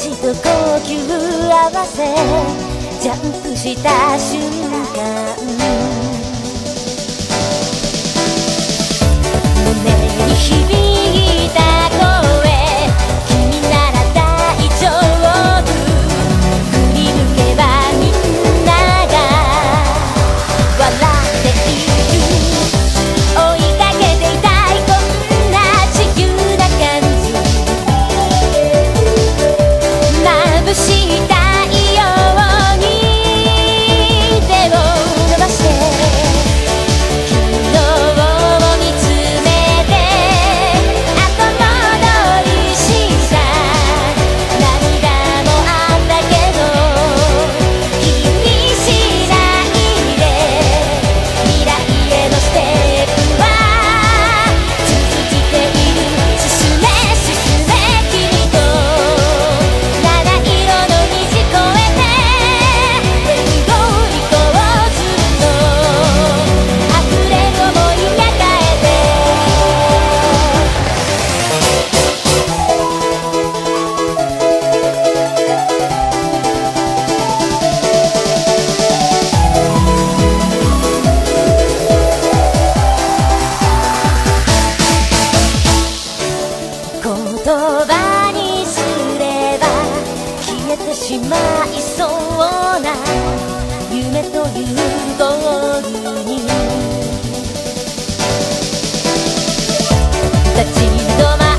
ちと呼吸合わせジャンプした瞬間、胸に響いた声、君なら大丈夫、振り向けばみんなが笑っている、追いかけていたいこんな自由な感じ、眩しい太陽に手を伸ばして昨日を見つめて後戻りした涙もあったけど気にしないで、未来へのステップは続いている、進め進め君と七色の虹越えてレインボー行こう、ずっと溢れん想い抱えて言葉にすれば消えてしまいそうな夢というゴールに立ち止ま